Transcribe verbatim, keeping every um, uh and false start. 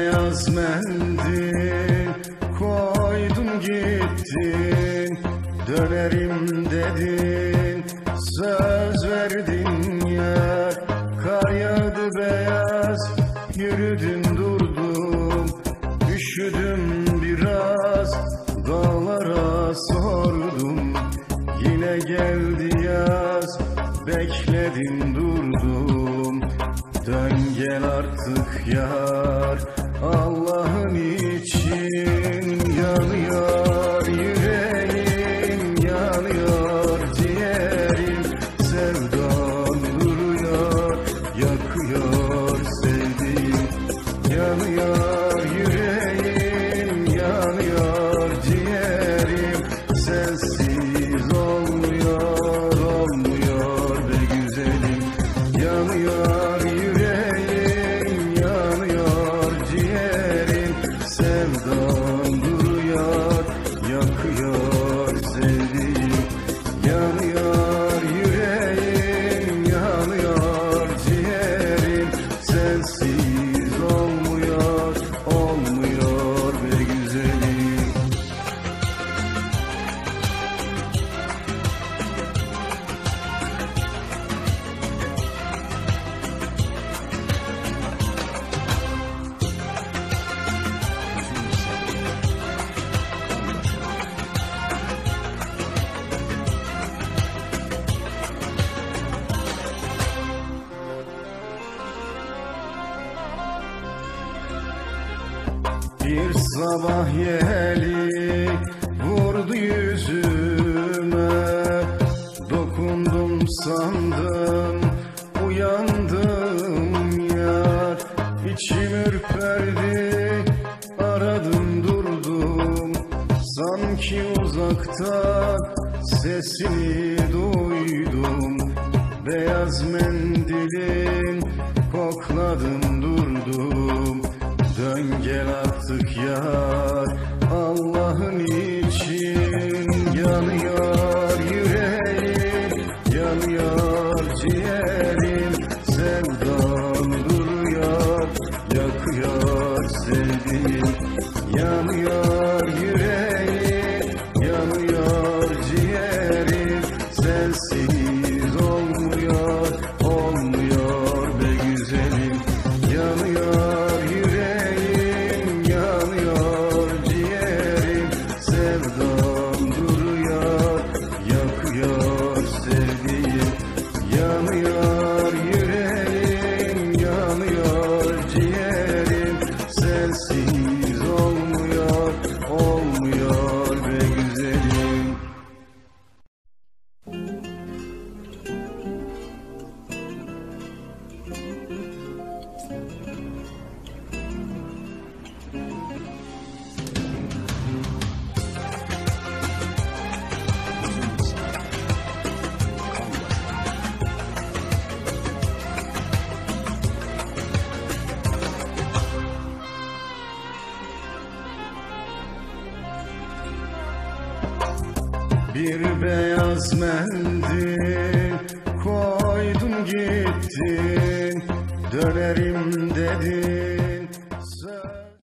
beyaz mendil koydun gittin, dönerim dedin, söz verdin yar. Kar yağdı beyaz, yürüdüm durdum, üşüdüm biraz, dağlara sordum. Yine geldi yaz, bekledim durdum. Dön gel artık yar, Allah'ın için. Yanıyor yüreğim, yanıyor ciğerim, sevdan duruyor, yakıyor sevdiğim. Yanıyor yüreğim, yanıyor ciğerim, sensiz olmuyor, olmuyor be güzelim. Yanıyor yüreğim, yanıyor ciğerim, sevdan duruyor, yakıyor sevdiğim. Yanıyor yüreğim, yanıyor ciğerim, sensiz olmuyor, olmuyor be güzelim. Bir sabah yeli vurdu yüzüme, dokundum sandım, uyandım yar. İçim ürperdi, aradım durdum, sanki uzakta sesini duydum. Beyaz mendilin kokladım durdum. Dön gel artık yar, Allah'ın için. Yanıyor yüreğim, yanıyor ciğerim, sevdan duruyor, yakıyor sevdiğim. Yanıyor yüreğim, yanıyor ciğerim, sensiz olmuyor, olmuyor be güzelim. Yanıyor yüreğim, yanıyor ciğerim, sevdan duruyor, yakıyor sevdiğim. Yanıyor yüreğim, yanıyor ciğerim, sensiz olmuyor, olmuyor be güzelim. Bir beyaz mendil koydun gittin, dönerim dedin,